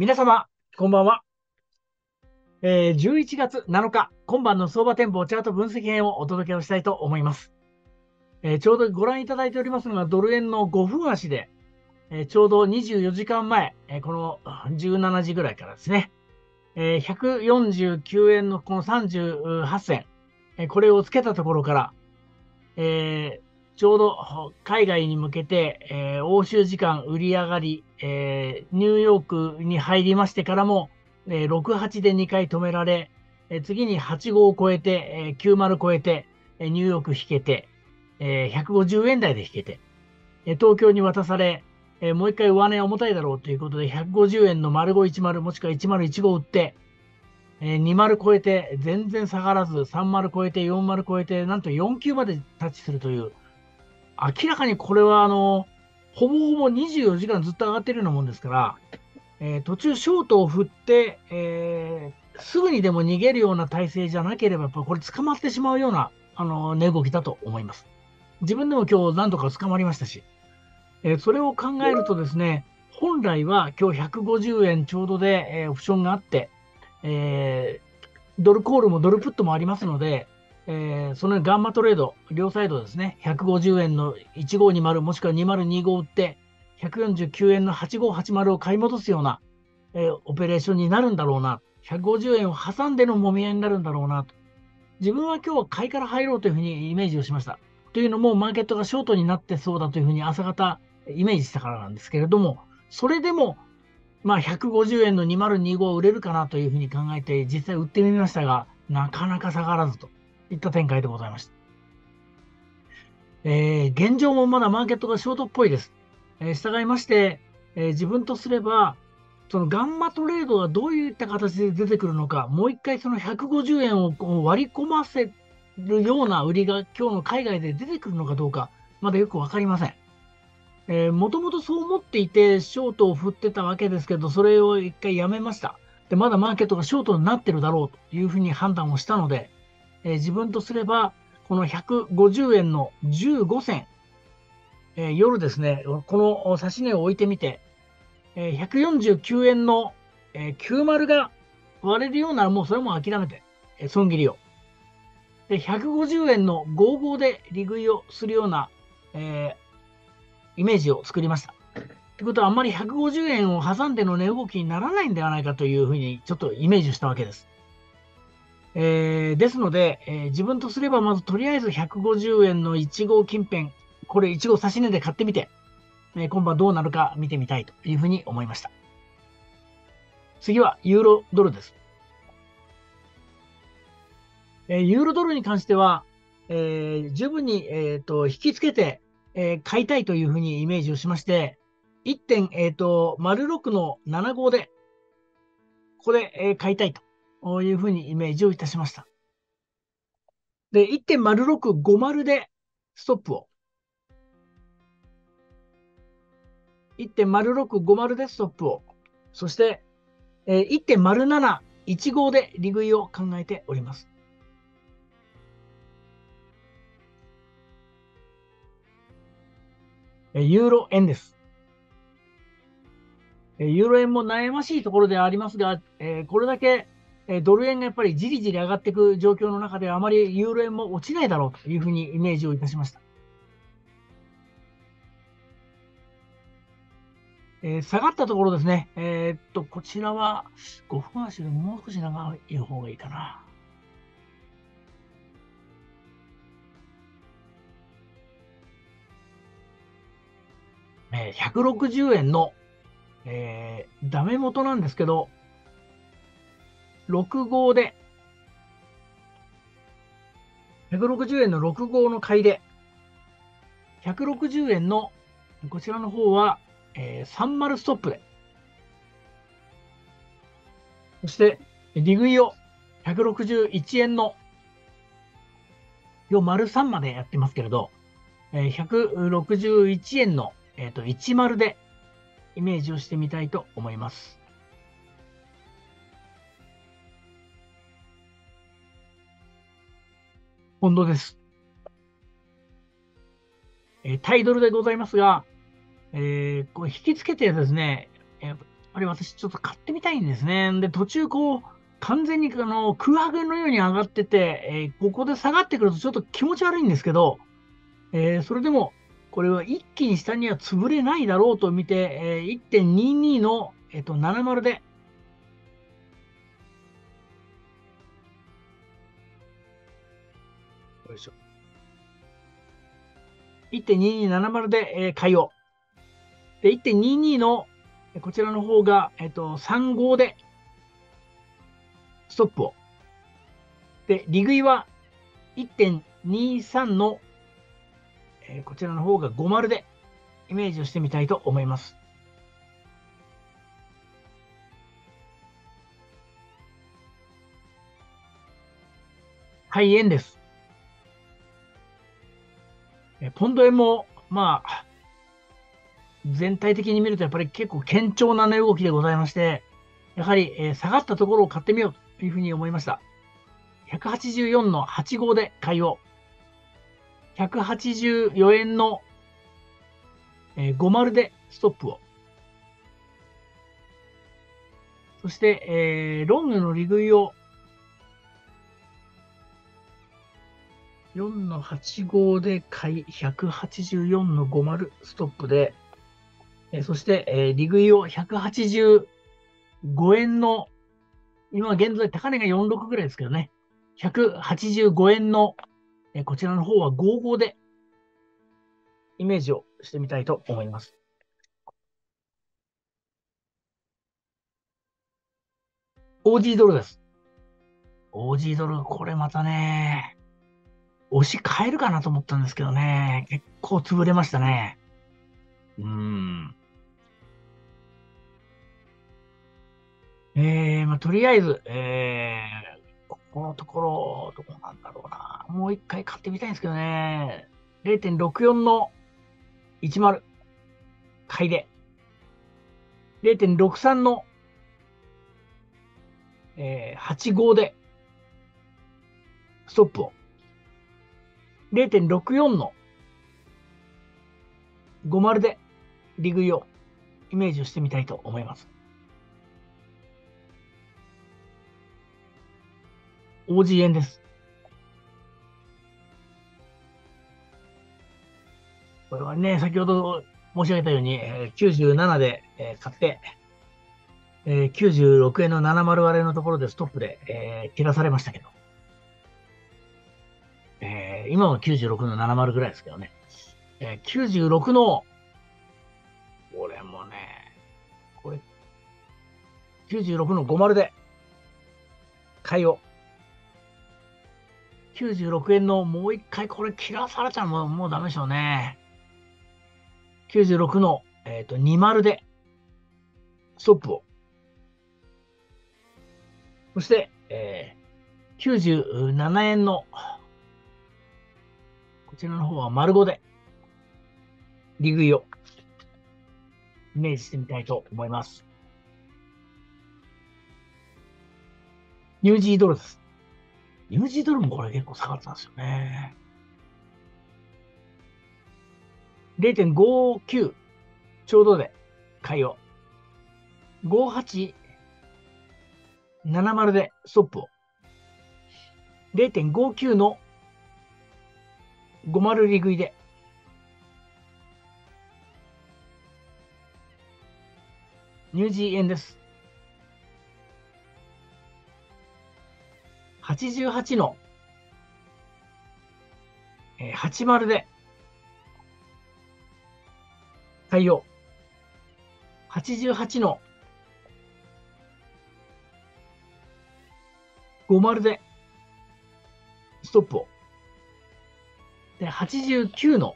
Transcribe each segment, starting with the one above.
皆様、こんばんは。11月7日、今晩の相場展望チャート分析編をお届けをしたいと思います。ちょうどご覧いただいておりますのが、ドル円の5分足で、ちょうど24時間前、この17時ぐらいからですね、149円のこの38銭、これをつけたところから、ちょうど海外に向けて、欧州時間売り上がり、ニューヨークに入りましてからも、6、8で2回止められ、次に8、5を超えて、90超えて、ニューヨーク引けて、150円台で引けて、東京に渡され、もう一回上値重たいだろうということで、150円の丸510もしくは1015売って、20超えて全然下がらず、30超えて40超えて、なんと49までタッチするという、明らかにこれはほぼほぼ24時間ずっと上がっているようなもんですから、途中ショートを振って、すぐにでも逃げるような体勢じゃなければ、やっぱこれ捕まってしまうような値動きだと思います。自分でも今日何度か捕まりましたし、それを考えるとですね、本来は今日150円ちょうどで、オプションがあって、ドルコールもドルプットもありますので、そのガンマトレード、両サイドですね、150円の1520もしくは2025売って、149円の8580を買い戻すような、オペレーションになるんだろうな、150円を挟んでのもみ合いになるんだろうなと。自分は今日は買いから入ろうというふうにイメージをしました。というのも、マーケットがショートになってそうだというふうに朝方イメージしたからなんですけれども、それでも、まあ、150円の2025を売れるかなというふうに考えて、実際売ってみましたが、なかなか下がらずといった展開でございました。現状もまだマーケットがショートっぽいです。従いまして、自分とすれば、そのガンマトレードがどういった形で出てくるのか、もう一回その150円をこう割り込ませるような売りが今日の海外で出てくるのかどうか、まだよくわかりません。もともとそう思っていて、ショートを振ってたわけですけど、それを一回やめました。で、まだマーケットがショートになってるだろうというふうに判断をしたので、自分とすれば、この150円の15銭、夜ですね、この指値を置いてみて、149円の、90が割れるようなら、もうそれも諦めて、損切りを。で、150円の55で利食いをするような、イメージを作りました。ということは、あんまり150円を挟んでの値動きにならないんではないかというふうに、ちょっとイメージしたわけです。ですので、自分とすれば、まずとりあえず150円の1号近辺、これ1号差し値で買ってみて、今晩どうなるか見てみたいというふうに思いました。次はユーロドルです。ユーロドルに関しては、十分に、引き付けて、買いたいというふうにイメージをしまして、1.06の75で、ここで、買いたいというふうにイメージをいたしました。で、1.0650でストップを。1.0650でストップを。そして、1.0715で利食いを考えております。ユーロ円です。ユーロ円も悩ましいところではありますが、これだけドル円がやっぱりじりじり上がっていく状況の中であまりユーロ円も落ちないだろうというふうにイメージをいたしました。下がったところですね。こちらは5分足でもう少し長い方がいいかな。160円の、ダメ元なんですけど、6号で、160円の6号の買いで、160円のこちらの方は、30ストップで、そして、利食いを161円の、丸3までやってますけれど、161円の、10でイメージをしてみたいと思います。ポンドです。タイドルでございますが、これ引き付けてですね、 ぱり私ちょっと買ってみたいんですね。で、途中完全に空白のように上がってて、ここで下がってくるとちょっと気持ち悪いんですけど、それでも、これは一気に下には潰れないだろうと見て、1.22の、70で、よいしょ。1.2270で、買いを。で、1.22の、こちらの方が、35でストップを。で、利食いは1.23の、こちらの方が50でイメージをしてみたいと思います。はい、円です。ポンド円も、まあ、全体的に見るとやっぱり結構堅調な値動きでございまして、やはり、下がったところを買ってみようというふうに思いました。184の85で買いを。184円の、50でストップを。そして、ロングの利食いを4の85で買い、184の50ストップで、そして、利食いを185円の、今現在高値が46ぐらいですけどね、185円の、こちらの方は55でイメージをしてみたいと思います。OG ドルです。OG ドル、これまたね、押し買えるかなと思ったんですけどね、結構潰れましたね。まあ、とりあえず、ここのところ、どこなんだろうな。もう一回買ってみたいんですけどね。0.64の10、買いで。0.63の、85で、ストップを。0.64の50で、利食いをイメージをしてみたいと思います。OG 円です。これはね、先ほど申し上げたように、97で、買って、96円の70割れのところでストップで、切らされましたけど、今は96の70ぐらいですけどね、96の、これもね、これ、96の50で買いを、96円のもう一回これ切らされたらもうダメでしょうね。96の、20でストップを。そして、97円の、こちらの方は丸5で、利食いをイメージしてみたいと思います。ニュージードルです。ニュージードルもこれ結構下がったんですよね。0.59ちょうどで買いを。5870でストップを。0.59の50利食いで。ニュージー円です。88の80で買いを。88の50でストップを。で、89の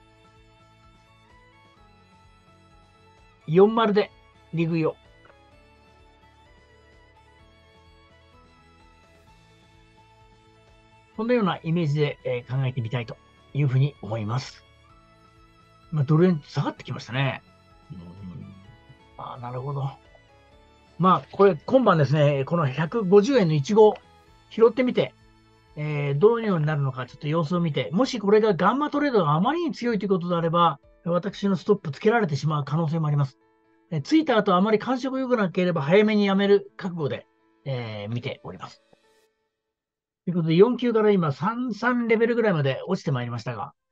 40で利食いを。こんなようなイメージで、考えてみたいというふうに思います。まあ、ドル円下がってきましたね。なるほど。まあ、これ、今晩ですね、この150円のイチゴ拾ってみて、どのようになるのか、ちょっと様子を見て、もしこれがガンマトレードがあまりに強いということであれば、私のストップつけられてしまう可能性もあります。 ついた後あまり感触良くなければ早めにやめる覚悟で、見ております。ということで、4級から今3レベルぐらいまで落ちてまいりましたが、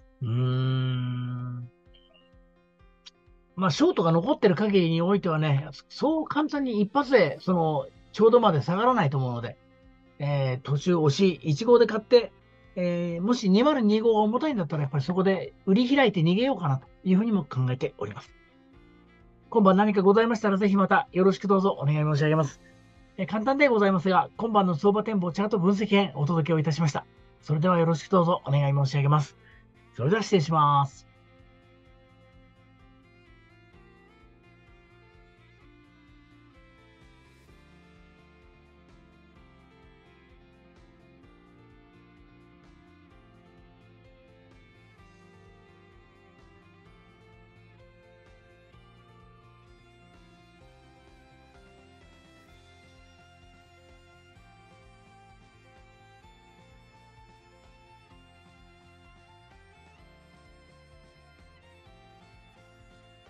まあ、ショートが残ってる限りにおいてはね、そう簡単に一発で、ちょうどまで下がらないと思うので、途中押し1号で買って、もし2025が重たいんだったら、やっぱりそこで売り開いて逃げようかなというふうにも考えております。今晩何かございましたら、ぜひまたよろしくどうぞお願い申し上げます。簡単でございますが、今晩の相場展望チャート分析編お届けをいたしました。それではよろしくどうぞお願い申し上げます。それでは失礼します。